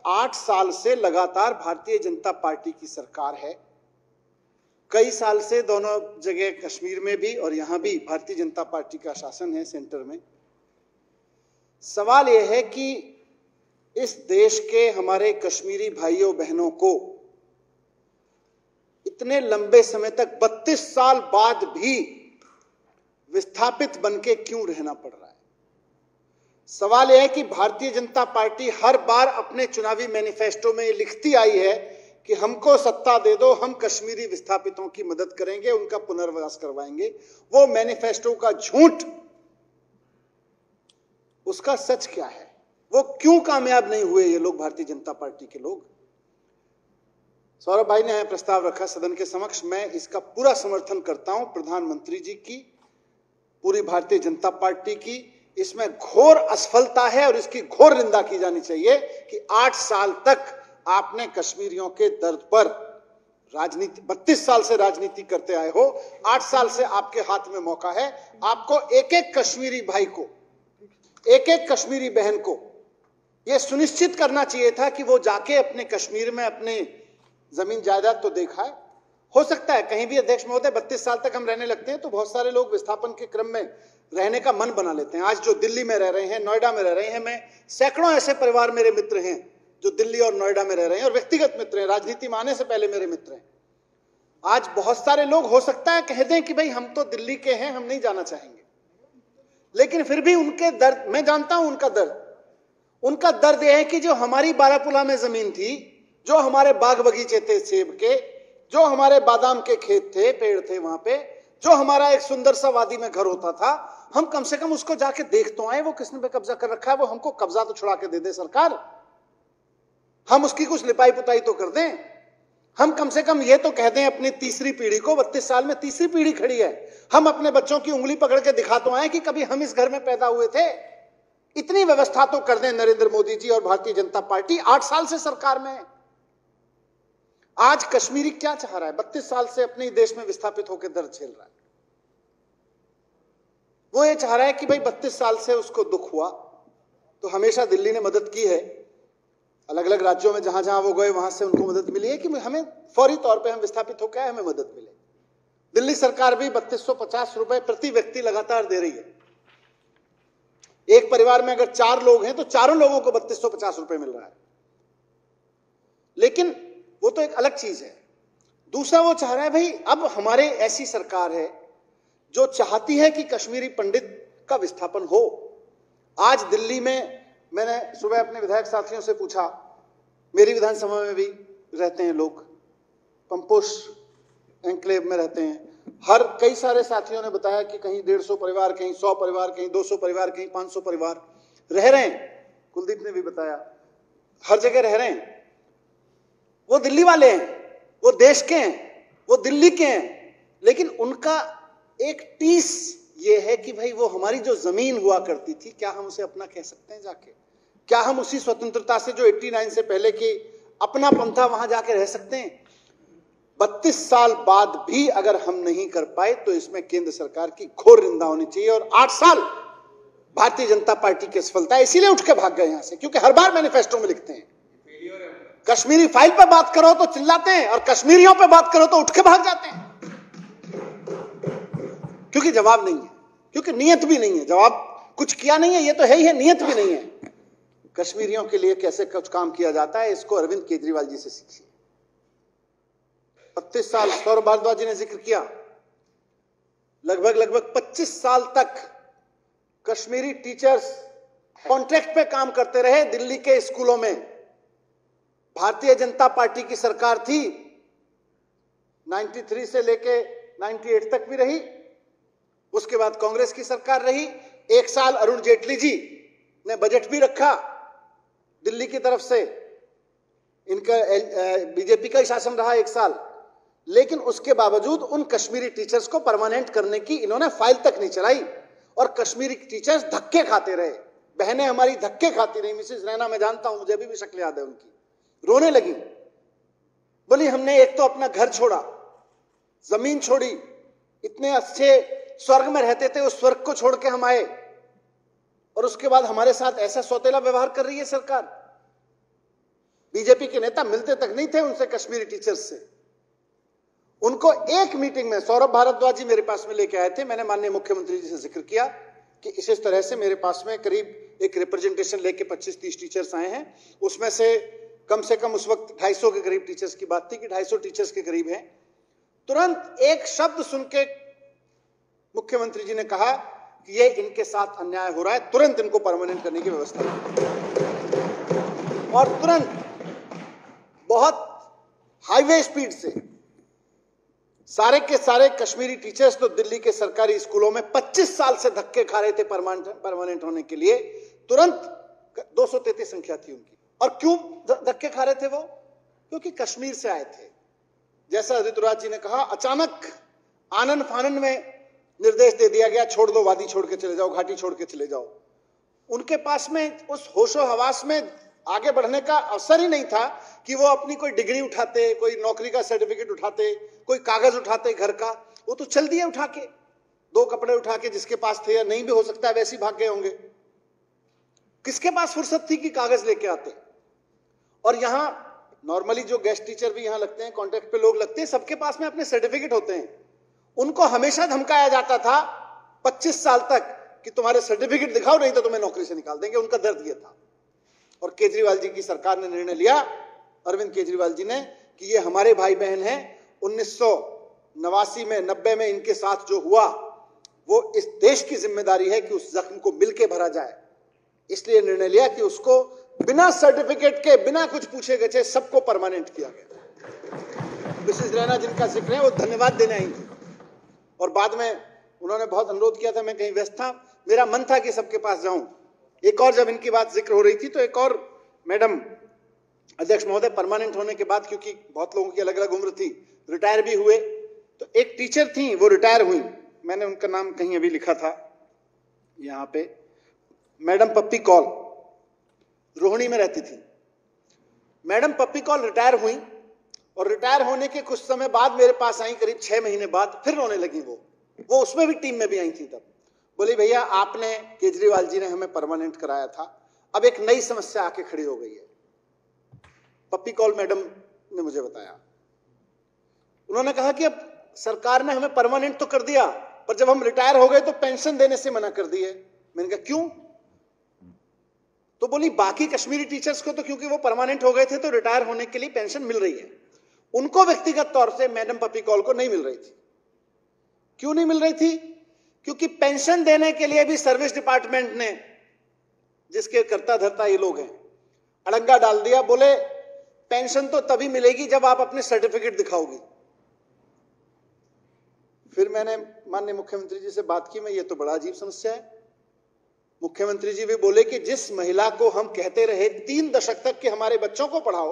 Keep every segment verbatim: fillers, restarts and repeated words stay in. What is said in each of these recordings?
आठ साल से लगातार भारतीय जनता पार्टी की सरकार है। कई साल से दोनों जगह, कश्मीर में भी और यहां भी भारतीय जनता पार्टी का शासन है सेंटर में। सवाल यह है कि इस देश के हमारे कश्मीरी भाइयों बहनों को इतने लंबे समय तक बत्तीस साल बाद भी विस्थापित बनके क्यों रहना पड़ रहा है। सवाल यह है कि भारतीय जनता पार्टी हर बार अपने चुनावी मैनिफेस्टो में लिखती आई है कि हमको सत्ता दे दो, हम कश्मीरी विस्थापितों की मदद करेंगे, उनका पुनर्वास करवाएंगे। वो मैनिफेस्टो का झूठ, उसका सच क्या है? वो क्यों कामयाब नहीं हुए ये लोग, भारतीय जनता पार्टी के लोग? सौरभ भाई ने प्रस्ताव रखा सदन के समक्ष, मैं इसका पूरा समर्थन करता हूं। प्रधानमंत्री जी की, पूरी भारतीय जनता पार्टी की इसमें घोर असफलता है और इसकी घोर निंदा की जानी चाहिए कि आठ साल तक आपने कश्मीरियों के दर्द पर राजनीति, बत्तीस साल से राजनीति करते आए हो। आठ साल से आपके हाथ में मौका है। आपको एक एक कश्मीरी भाई को, एक एक कश्मीरी बहन को यह सुनिश्चित करना चाहिए था कि वो जाके अपने कश्मीर में अपने जमीन जायदाद तो देखा है। हो सकता है कहीं भी अध्यक्ष महोदय बत्तीस साल तक हम रहने लगते हैं तो बहुत सारे लोग विस्थापन के क्रम में रहने का मन बना लेते हैं। आज जो दिल्ली में रह रहे हैं, नोएडा में रह रहे हैं, मैं सैकड़ों ऐसे परिवार मेरे मित्र हैं जो दिल्ली और नोएडा में रह रहे हैं और व्यक्तिगत मित्र हैं, राजनीति में आने से पहले मेरे मित्र हैं। आज बहुत सारे लोग हो सकता है कह दें कि भाई हम तो दिल्ली के हैं, हम नहीं जाना चाहेंगे, लेकिन फिर भी उनके दर्द मैं जानता हूं। उनका दर्द उनका दर्द यह है कि जो हमारी बारापुला में जमीन थी, जो हमारे बाग बगीचे थे सेब के, जो हमारे बादाम के खेत थे, पेड़ थे, वहां पे जो हमारा एक सुंदर सा वादी में घर होता था, हम कम से कम उसको जाके देख तो आए वो किसने पे कब्जा कर रखा है। वो हमको कब्जा तो छुड़ा के दे दे सरकार, हम उसकी कुछ लिपाई पुताई तो कर दें। हम कम से कम ये तो कह दें अपनी तीसरी पीढ़ी को, बत्तीस साल में तीसरी पीढ़ी खड़ी है, हम अपने बच्चों की उंगली पकड़ के दिखा तो आए कि कभी हम इस घर में पैदा हुए थे। इतनी व्यवस्था तो कर दें नरेंद्र मोदी जी और भारतीय जनता पार्टी। आठ साल से सरकार में है। आज कश्मीरी क्या चाह रहा है? बत्तीस साल से अपने देश में विस्थापित होकर दर्द झेल रहा है। वो ये चाह रहा है कि भाई बत्तीस साल से उसको दुख हुआ तो हमेशा दिल्ली ने मदद की है, अलग अलग राज्यों में जहां जहां वो गए वहां से उनको मदद मिली है कि हमें फौरी तौर पे हम विस्थापित होकर आए, हमें मदद मिले। दिल्ली सरकार भी बत्तीस सौ पचास रुपए प्रति व्यक्ति लगातार दे रही है। एक परिवार में अगर चार लोग हैं तो चारों लोगों को बत्तीस सौ पचास रुपए मिल रहा है। लेकिन वो तो एक अलग चीज है। दूसरा वो चाह रहा है भाई अब हमारे ऐसी सरकार है जो चाहती है कि कश्मीरी पंडित का विस्थापन हो। आज दिल्ली में मैंने सुबह अपने विधायक साथियों से पूछा, मेरी विधानसभा में भी रहते हैं लोग, पंपोश एन्क्लेव में रहते हैं, हर कई सारे साथियों ने बताया कि कहीं डेढ़ सौ परिवार, कहीं सौ परिवार, कहीं दो सौ परिवार, कहीं पांच सौ परिवार रह रहे हैं। कुलदीप ने भी बताया हर जगह रह रहे हैं। वो दिल्ली वाले हैं, वो देश के हैं, वो दिल्ली के हैं, लेकिन उनका एक टीस ये है कि भाई वो हमारी जो जमीन हुआ करती थी, क्या हम उसे अपना कह सकते हैं जाके? क्या हम उसी स्वतंत्रता से जो नवासी से पहले की अपना पंथा वहां जाके रह सकते हैं? बत्तीस साल बाद भी अगर हम नहीं कर पाए तो इसमें केंद्र सरकार की घोर निंदा होनी चाहिए। और आठ साल भारतीय जनता पार्टी की असफलता है, इसीलिए उठ के भाग गए यहां से, क्योंकि हर बार मैनिफेस्टो में लिखते हैं कश्मीरी फाइल पर बात करो तो चिल्लाते हैं और कश्मीरियों पर बात करो तो उठ के भाग जाते हैं, क्योंकि जवाब नहीं है, क्योंकि नियत भी नहीं है। जवाब कुछ किया नहीं है, ये तो है ही है, नियत भी नहीं है। कश्मीरियों के लिए कैसे कुछ काम किया जाता है, इसको अरविंद केजरीवाल जी से सीखिए। बत्तीस साल सौरभ भारद्वाज जी ने जिक्र किया, लगभग लगभग पच्चीस साल तक कश्मीरी टीचर्स कॉन्ट्रैक्ट पे काम करते रहे दिल्ली के स्कूलों में। भारतीय जनता पार्टी की सरकार थी, तिरानवे से लेके अट्ठानवे तक भी रही, उसके बाद कांग्रेस की सरकार रही। एक साल अरुण जेटली जी ने बजट भी रखा दिल्ली की तरफ से, इनका बीजेपी का ही शासन रहा एक साल, लेकिन उसके बावजूद उन कश्मीरी टीचर्स को परमानेंट करने की इन्होंने फाइल तक नहीं चलाई और कश्मीरी टीचर्स धक्के खाते रहे। बहनें हमारी धक्के खाती रही। मिसेस रैना, मैं जानता हूं, मुझे अभी भी शक्ल याद है उनकी, रोने लगी, बोली हमने एक तो अपना घर छोड़ा, जमीन छोड़ी, इतने अच्छे स्वर्ग में रहते थे, उस स्वर्ग को छोड़ के हम आए और उसके बाद हमारे साथ ऐसा सौतेला व्यवहार कर रही है सरकार। बीजेपी के नेता मिलते तक नहीं थे उनसे, कश्मीरी टीचर्स से। उनको एक मीटिंग में सौरभ भारद्वाज जी मेरे पास में लेके आए थे। मैंने माननीय मुख्यमंत्री जी से जिक्र किया कि इस इस तरह से मेरे पास में करीब एक रिप्रेजेंटेशन लेके पच्चीस तीस टीचर्स आए हैं, उसमें से कम से कम उस वक्त ढाई सौ के करीब टीचर्स की बात थी कि ढाई सौ टीचर्स के करीब हैं। तुरंत एक शब्द सुन के मुख्यमंत्री जी ने कहा कि ये इनके साथ अन्याय हो रहा है, तुरंत इनको परमानेंट करने की व्यवस्था की। और तुरंत बहुत हाईवे स्पीड से सारे के सारे कश्मीरी टीचर्स तो दिल्ली के सरकारी स्कूलों में पच्चीस साल से धक्के खा रहे थे परमानेंट होने के लिए, तुरंत दो सौ तैंतीस संख्या थी उनकी। और क्यों धक्के खा रहे थे वो? क्योंकि कश्मीर से आए थे। जैसा आदित्यनाथ जी ने कहा, अचानक आनन फानन में निर्देश दे दिया गया, छोड़ दो, वादी छोड़ के चले जाओ, घाटी छोड़ के चले जाओ। उनके पास में उस होशो हवास में आगे बढ़ने का अवसर ही नहीं था कि वो अपनी कोई डिग्री उठाते, कोई नौकरी का सर्टिफिकेट उठाते, कोई कागज उठाते घर का। वो तो चल दिए उठा के, दो कपड़े उठा के, जिसके पास थे, या नहीं भी हो सकता है वैसे ही भाग गए होंगे। किसके पास फुर्सत थी कि कागज लेके आते? और यहां नॉर्मली जो गेस्ट टीचर भी यहां लगते हैं, कॉन्ट्रैक्ट पे लोग लगते हैं, सबके पास में अपने सर्टिफिकेट होते हैं। उनको हमेशा धमकाया जाता था पच्चीस साल तक कि तुम्हारे सर्टिफिकेट दिखाओ, नहीं तो तुम्हें नौकरी से निकाल देंगे। उनका दर्द यह था। और केजरीवाल जी की सरकार ने निर्णय लिया, अरविंद केजरीवाल जी ने, कि ये हमारे भाई बहन हैं। उन्नीस सौ नवासी में, नब्बे में इनके साथ जो हुआ, वो इस देश की जिम्मेदारी है कि उस जख्म को मिलके भरा जाए। इसलिए निर्णय लिया कि उसको बिना सर्टिफिकेट के, बिना कुछ पूछे गए, सबको परमानेंट किया गया। मिसेस रैना जिनका जिक्र है, वो धन्यवाद देने आई थी और बाद में उन्होंने बहुत अनुरोध किया था। मैं कहीं व्यस्त था, मेरा मन था कि सबके पास जाऊं। एक और जब इनकी बात जिक्र हो रही थी तो एक और मैडम अध्यक्ष महोदय परमानेंट होने के बाद, क्योंकि बहुत लोगों की अलग अलग उम्र थी, रिटायर भी हुए, तो एक टीचर थी वो रिटायर हुई। मैंने उनका नाम कहीं अभी लिखा था यहां पे, मैडम पप्पी कौल, रोहिणी में रहती थी। मैडम पप्पी कौल रिटायर हुई और रिटायर होने के कुछ समय बाद मेरे पास आई, करीब छह महीने बाद, फिर रोने लगी। वो वो उसमें भी टीम में भी आई थी। तब बोली, भैया आपने, केजरीवाल जी ने हमें परमानेंट कराया था, अब एक नई समस्या आके खड़ी हो गई है। पप्पी कौल मैडम ने मुझे बताया, उन्होंने कहा कि अब सरकार ने हमें परमानेंट तो कर दिया, पर जब हम रिटायर हो गए तो पेंशन देने से मना कर दिए। मैंने कहा क्यों? तो बोली, बाकी कश्मीरी टीचर्स को तो क्योंकि वो परमानेंट हो गए थे तो रिटायर होने के लिए पेंशन मिल रही है, उनको व्यक्तिगत तौर से मैडम पप्पी कौल को नहीं मिल रही थी। क्यों नहीं मिल रही थी? क्योंकि पेंशन देने के लिए भी सर्विस डिपार्टमेंट ने, जिसके कर्ता धर्ता ये लोग हैं, अड़ंगा डाल दिया। बोले पेंशन तो तभी मिलेगी जब आप अपने सर्टिफिकेट दिखाओगी। फिर मैंने माननीय मुख्यमंत्री जी से बात की, मैं ये तो बड़ा अजीब समस्या है। मुख्यमंत्री जी भी बोले कि जिस महिला को हम कहते रहे तीन दशक तक कि हमारे बच्चों को पढ़ाओ,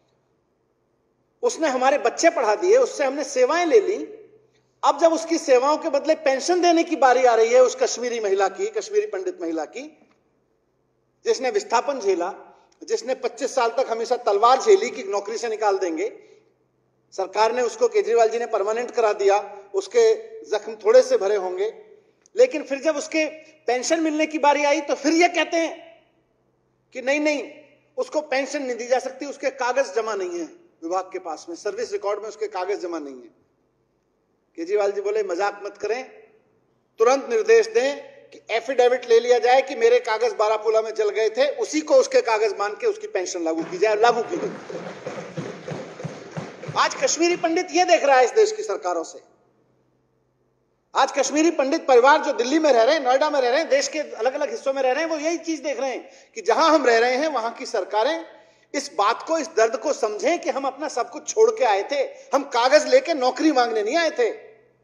उसने हमारे बच्चे पढ़ा दिए, उससे हमने सेवाएं ले ली। अब जब उसकी सेवाओं के बदले पेंशन देने की बारी आ रही है उस कश्मीरी महिला की, कश्मीरी पंडित महिला की, जिसने विस्थापन झेला, जिसने पच्चीस साल तक हमेशा तलवार झेली कि नौकरी से निकाल देंगे, सरकार ने उसको, केजरीवाल जी ने परमानेंट करा दिया। उसके जख्म थोड़े से भरे होंगे, लेकिन फिर जब उसके पेंशन मिलने की बारी आई तो फिर ये कहते हैं कि नहीं नहीं उसको पेंशन नहीं दी जा सकती, उसके कागज जमा नहीं है विभाग के पास में, सर्विस रिकॉर्ड में उसके कागज जमा नहीं है। केजरीवाल जी बोले मजाक मत करें, तुरंत निर्देश दें कि एफिडेविट ले लिया जाए कि मेरे कागज बारामूला में जल गए थे, उसी को उसके कागज मान के उसकी पेंशन लागू की जाए। लागू की गई। आज कश्मीरी पंडित यह देख रहा है इस देश की सरकारों से। आज कश्मीरी पंडित परिवार जो दिल्ली में रह रहे हैं, नोएडा में रह रहे हैं, देश के अलग अलग हिस्सों में रह रहे हैं, वो यही चीज देख रहे हैं कि जहां हम रह रहे हैं वहां की सरकारें इस बात को, इस दर्द को समझें कि हम अपना सब कुछ छोड़ के आए थे, हम कागज लेके नौकरी मांगने नहीं आए थे।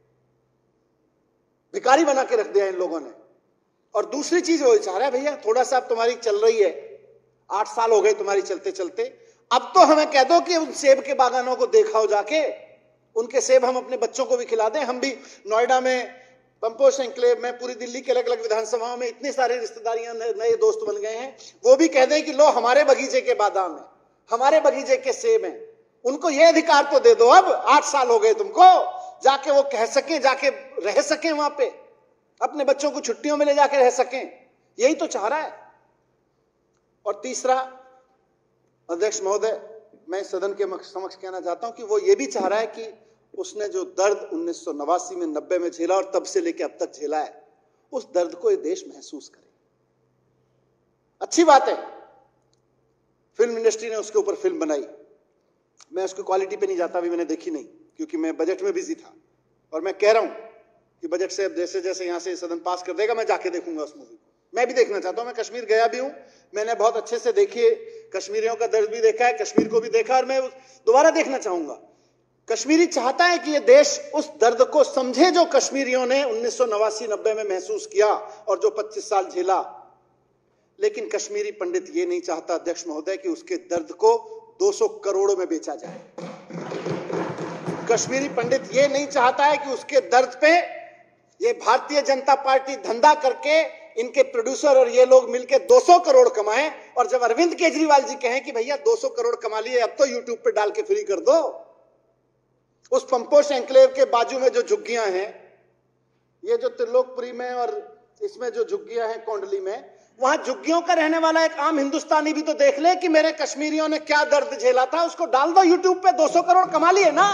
भिखारी बना के रख दिया इन लोगों ने। और दूसरी चीज वो चाह रहा है, भैया थोड़ा सा अब तुम्हारी चल रही है, आठ साल हो गए तुम्हारी चलते चलते, अब तो हमें कह दो कि उन सेब के बागानों को देखाओ जाके, उनके सेब हम अपने बच्चों को भी खिला दें। हम भी नोएडा में, पंपोष एन्क्लेव में, पूरी दिल्ली के अलग अलग विधानसभाओं में इतनी सारी रिश्तेदारियां, नए दोस्त बन गए हैं, वो भी कह दें कि लो हमारे बगीचे के बादाम है, हमारे बगीचे के सेब हैं। उनको ये अधिकार तो दे दो, अब आठ साल हो गए तुमको, जाके वो कह सके, जाके रह सके वहां पे, अपने बच्चों को छुट्टियों में ले जाके रह सकें। यही तो चाह रहा है। और तीसरा, अध्यक्ष महोदय, मैं सदन के समक्ष कहना चाहता हूं कि वो ये भी चाह रहा है कि उसने जो दर्द उन्नीस सौ नवासी में नब्बे में झेला और तब से लेकर अब तक झेला है, उस दर्द को ये देश महसूस करे। अच्छी बात है, फिल्म इंडस्ट्री ने उसके ऊपर फिल्म बनाई। मैं उसकी क्वालिटी पे नहीं जाता, अभी मैंने देखी नहीं क्योंकि मैं बजट में बिजी था। और मैं कह रहा हूं कि बजट से अब जैसे जैसे यहां से सदन पास कर देगा मैं जाके देखूंगा उस मूवी को। मैं भी देखना चाहता हूं, मैं कश्मीर गया भी हूं, मैंने बहुत अच्छे से देखी है, कश्मीरियों का दर्द भी देखा है, कश्मीर को भी देखा और मैं दोबारा देखना चाहूंगा। कश्मीरी चाहता है कि यह देश उस दर्द को समझे जो कश्मीरियों ने उन्नीस सौ नवासी नब्बे में महसूस किया और जो पच्चीस साल झेला। लेकिन कश्मीरी पंडित यह नहीं चाहता अध्यक्ष महोदय कि उसके दर्द को दो सौ करोड़ में बेचा जाए। कश्मीरी पंडित यह नहीं चाहता है कि उसके दर्द पे ये भारतीय जनता पार्टी धंधा करके इनके प्रोड्यूसर और ये लोग मिलकर दो सौ करोड़ कमाएं और जब अरविंद केजरीवाल जी कहें कि भैया दो सौ करोड़ कमा लिए, अब तो यूट्यूब पे डाल के फ्री कर दो। उस पंपोश एन्क्लेव के बाजू में जो झुग्गियां हैं, ये जो त्रिलोकपुरी में और इसमें जो झुग्गियां हैं कोंडली में, वहां झुग्गियों का रहने वाला एक आम हिंदुस्तानी भी तो देख ले कि मेरे कश्मीरियों ने क्या दर्द झेला था, उसको डाल दो यूट्यूब पे, दो सौ करोड़ कमा लिए ना।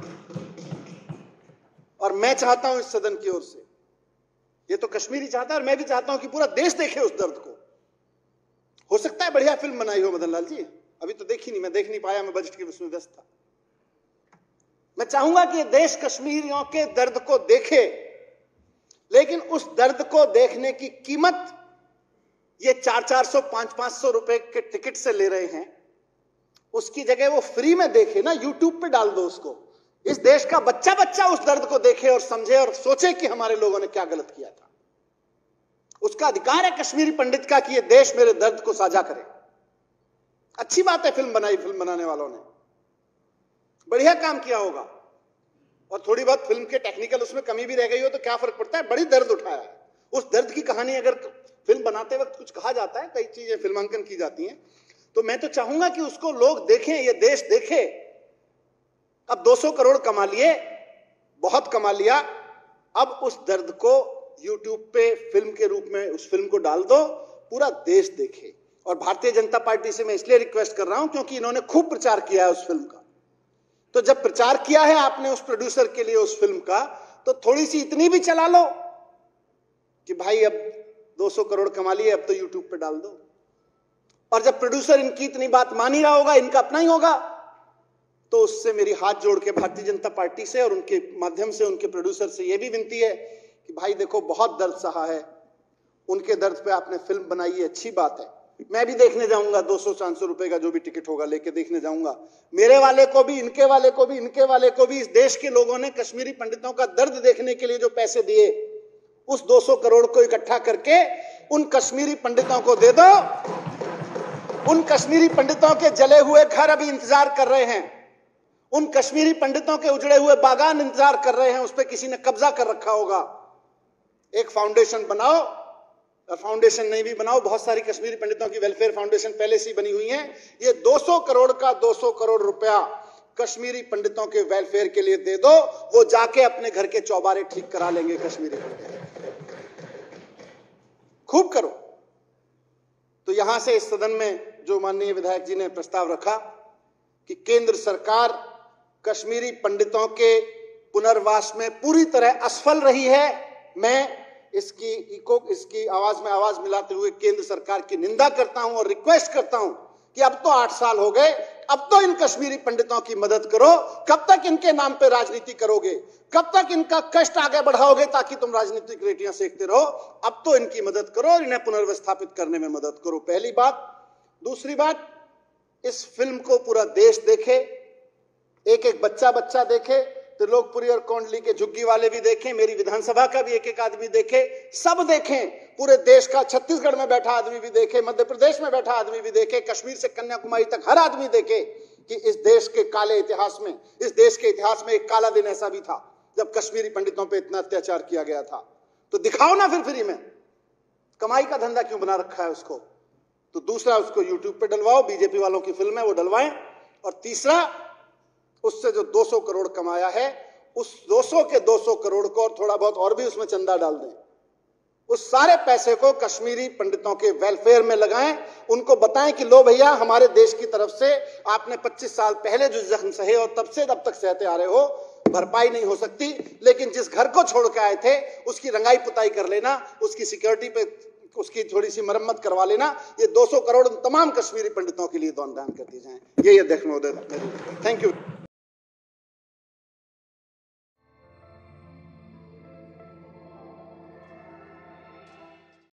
और मैं चाहता हूं इस सदन की ओर से, ये तो कश्मीरी चाहता है और मैं भी चाहता हूं कि पूरा देश देखे उस दर्द को। हो सकता है बढ़िया फिल्म बनाई हो मदन लाल जी, अभी तो देखी नहीं, मैं देख नहीं पाया, मैं बजट के उसमें व्यस्त था। मैं चाहूंगा कि ये देश कश्मीरियों के दर्द को देखे, लेकिन उस दर्द को देखने की कीमत ये चार चार सौ पांच पांच सौ रुपए के टिकट से ले रहे हैं, उसकी जगह वो फ्री में देखे ना, यूट्यूब पे डाल दो उसको। इस देश का बच्चा बच्चा उस दर्द को देखे और समझे और सोचे कि हमारे लोगों ने क्या गलत किया था। उसका अधिकार है कश्मीरी पंडित का कि ये देश मेरे दर्द को साझा करे। अच्छी बात है, फिल्म बनाई, फिल्म बनाने वालों ने बढ़िया काम किया होगा और थोड़ी बहुत फिल्म के टेक्निकल उसमें कमी भी रह गई हो तो क्या फर्क पड़ता है, बड़ी दर्द उठाया है। उस दर्द की कहानी अगर फिल्म बनाते वक्त कुछ कहा जाता है, कई चीजें फिल्मांकन की जाती हैं, तो मैं तो चाहूंगा कि उसको लोग देखें, ये देश देखे। अब दो सौ करोड़ कमा लिए, बहुत कमा लिया, अब उस दर्द को यूट्यूब पे फिल्म के रूप में उस फिल्म को डाल दो, पूरा देश देखे। और भारतीय जनता पार्टी से मैं इसलिए रिक्वेस्ट कर रहा हूं क्योंकि इन्होंने खूब प्रचार किया है उस फिल्म का। तो जब प्रचार किया है आपने उस प्रोड्यूसर के लिए उस फिल्म का, तो थोड़ी सी इतनी भी चला लो कि भाई अब दो सौ करोड़ कमा लिए, अब तो यूट्यूब पे डाल दो। और जब प्रोड्यूसर इनकी इतनी बात मान ही रहा होगा, इनका अपना ही होगा, तो उससे मेरी हाथ जोड़ के भारतीय जनता पार्टी से और उनके माध्यम से उनके प्रोड्यूसर से यह भी विनती है कि भाई देखो बहुत दर्द सहा है, उनके दर्द पे आपने फिल्म बनाई है, अच्छी बात है, मैं भी देखने जाऊंगा, दो सौ चार सौ रुपए का जो भी टिकट होगा लेके देखने जाऊंगा। मेरे वाले को भी, इनके वाले को भी, इनके वाले को भी, इस देश के लोगों ने कश्मीरी पंडितों का दर्द देखने के लिए जो पैसे दिए, उस दो सौ करोड़ को इकट्ठा करके उन कश्मीरी पंडितों को दे दो। उन कश्मीरी पंडितों के जले हुए घर अभी इंतजार कर रहे हैं, उन कश्मीरी पंडितों के उजड़े हुए बागान इंतजार कर रहे हैं, उस पर किसी ने कब्जा कर रखा होगा। एक फाउंडेशन बनाओ, और फाउंडेशन नहीं भी बनाओ, बहुत सारी कश्मीरी पंडितों की वेलफेयर फाउंडेशन पहले से ही बनी हुई है। ये दो सौ करोड़ का दो सौ करोड़ रुपया कश्मीरी पंडितों के वेलफेयर के लिए दे दो, वो जाके अपने घर के चौबारे ठीक करा लेंगे कश्मीरी पंडित। खूब करो। तो यहां से इस सदन में जो माननीय विधायक जी ने प्रस्ताव रखा कि केंद्र सरकार कश्मीरी पंडितों के पुनर्वास में पूरी तरह असफल रही है, मैं इसकी इको इसकी आवाज में आवाज मिलाते हुए केंद्र सरकार की निंदा करता हूं और रिक्वेस्ट करता हूं कि अब तो आठ साल हो गए, अब तो इन कश्मीरी पंडितों की मदद करो। कब तक इनके नाम पे राजनीति करोगे, कब तक इनका कष्ट आगे बढ़ाओगे ताकि तुम राजनीतिक रेटियां सेकते रहो? अब तो इनकी मदद करो और इन्हें पुनर्विस्थापित करने में मदद करो, पहली बात। दूसरी बात, इस फिल्म को पूरा देश देखे, एक एक बच्चा बच्चा देखे, त्रिलोकपुरी और कोंडली के झुग्गी वाले भी देखें, मेरी विधानसभा का भी एक एक आदमी देखे, सब देखें, पूरे देश का, छत्तीसगढ़ में बैठा आदमी भी देखे, मध्य प्रदेश में बैठा आदमी भी देखे, कश्मीर से कन्याकुमारी तक हर आदमी देखे कि इस देश के काले इतिहास में, इस देश के इतिहास में एक काला दिन ऐसा भी था जब कश्मीरी पंडितों पे इतना अत्याचार किया गया था। तो दिखाओ ना फिर फ्री में, कमाई का धंधा क्यों बना रखा है उसको? तो दूसरा, उसको यूट्यूब पे डलवाओ, बीजेपी वालों की फिल्म है वो डलवाएं। और तीसरा, उससे जो दो सौ करोड़ कमाया है, उस दो सौ के दो सौ करोड़ को और थोड़ा बहुत और भी उसमें चंदा डाल दें, उस सारे पैसे को कश्मीरी पंडितों के वेलफेयर में लगाएं, उनको बताएं कि लो भैया, हमारे देश की तरफ से आपने पच्चीस साल पहले जो जख्म सहे और तब से अब तक सहते आ रहे हो, भरपाई नहीं हो सकती, लेकिन जिस घर को छोड़ के आए थे उसकी रंगाई पुताई कर लेना, उसकी सिक्योरिटी पे उसकी थोड़ी सी मरम्मत करवा लेना। ये दो सौ करोड़ तमाम कश्मीरी पंडितों के लिए दान कर दी जाए। ये अध्यक्ष महोदय, थैंक यू।